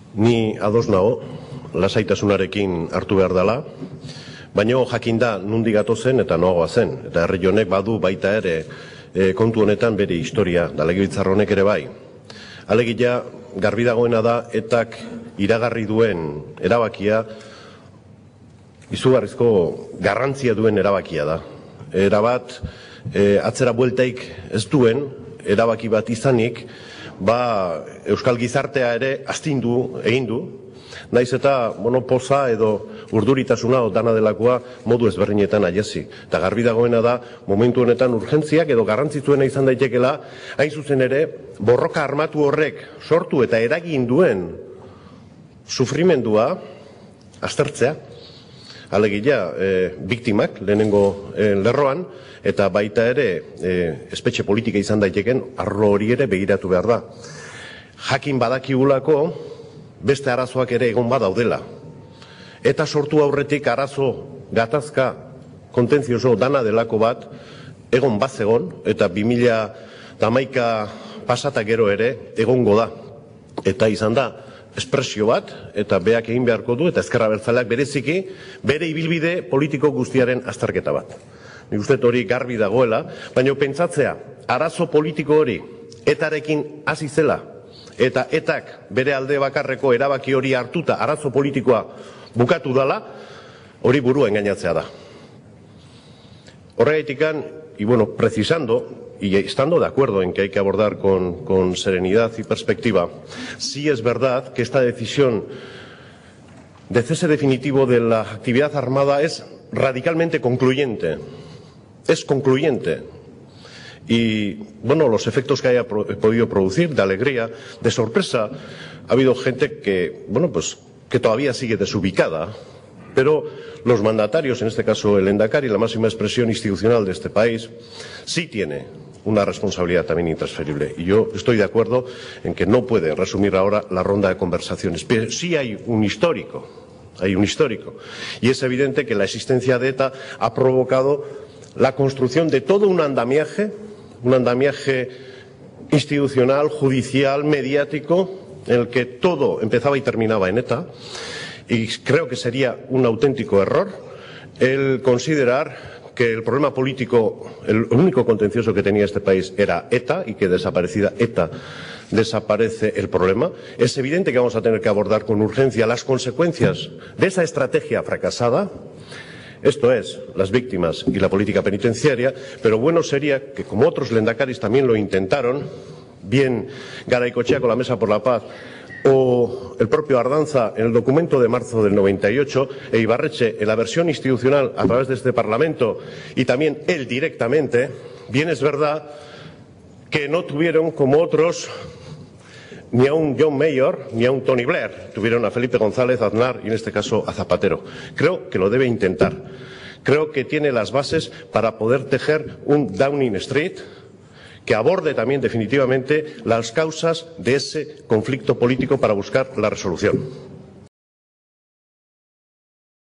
Ni ados nago, lasaitasunarekin hartu behar dela, baina jakinda nondik gatozen eta noagoa zen. Eta herri honek badu baita ere kontu honetan bere historia, da legebiltzar honek ere bai. Alegia garbi dagoena da etak iragarri duen erabakia izugarrizko garrantzia duen erabakia da. Erabat atzera bueltaik ez duen erabaki bat izanik, euskal gizartea ere astindu egin du, naiz eta poza edo urduritasuna o dana delakoa modu ezberdinetan aiezi. Eta garbi dagoena da momentu honetan urgentziak edo garrantzitsuena izan daitekela, hain zuzen ere borroka armatu horrek sortu eta eragin duen sufrimendua aztertzea. Alegia biktimak lehenengo lerroan, eta baita ere espetxe politika izan daiteken arlo hori ere begiratu behar da. Jakin badakigulako beste arazoak ere egon badaudela. Eta sortu aurretik arazo gatazka kontentzioso dana delako bat egon bazegon, eta 2011 pasata gero ere egongo da. Eta izan da espresio bat, eta beak egin beharko du, eta ezker abertzaleak bereziki, bere ibilbide politiko guztiaren azterketa bat. Nik uste hori garbi dagoela, baina pentsatzea, arazo politiko hori etarekin hasi zela, eta etak bere alde bakarreko erabaki hori hartuta arazo politikoa bukatu dela, hori burua engainatzea da. Horregatikan, y bueno, precisando, y estando de acuerdo en que hay que abordar con serenidad y perspectiva, sí es verdad que esta decisión de cese definitivo de la actividad armada es radicalmente concluyente. Es concluyente. Y, bueno, los efectos que haya podido producir, de alegría, de sorpresa, ha habido gente que, bueno, pues, que todavía sigue desubicada, pero los mandatarios, en este caso el Lehendakari, la máxima expresión institucional de este país, sí tiene una responsabilidad también intransferible. Y yo estoy de acuerdo en que no puede resumir ahora la ronda de conversaciones. Pero sí hay un histórico, y es evidente que la existencia de ETA ha provocado la construcción de todo un andamiaje institucional, judicial, mediático, en el que todo empezaba y terminaba en ETA, y creo que sería un auténtico error el considerar que el problema político, el único contencioso que tenía este país era ETA, y que desaparecida ETA desaparece el problema. Es evidente que vamos a tener que abordar con urgencia las consecuencias de esa estrategia fracasada, esto es, las víctimas y la política penitenciaria, pero bueno sería que, como otros lehendakaris también lo intentaron, bien Garaikoetxea con la Mesa por la Paz, o el propio Ardanza en el documento de marzo del 98, e Ibarretxe en la versión institucional a través de este Parlamento, y también él directamente, bien es verdad que no tuvieron como otros ni a un John Major ni a un Tony Blair, tuvieron a Felipe González, a Aznar y en este caso a Zapatero. Creo que lo debe intentar. Creo que tiene las bases para poder tejer un Downing Street que aborde también definitivamente las causas de ese conflicto político para buscar la resolución.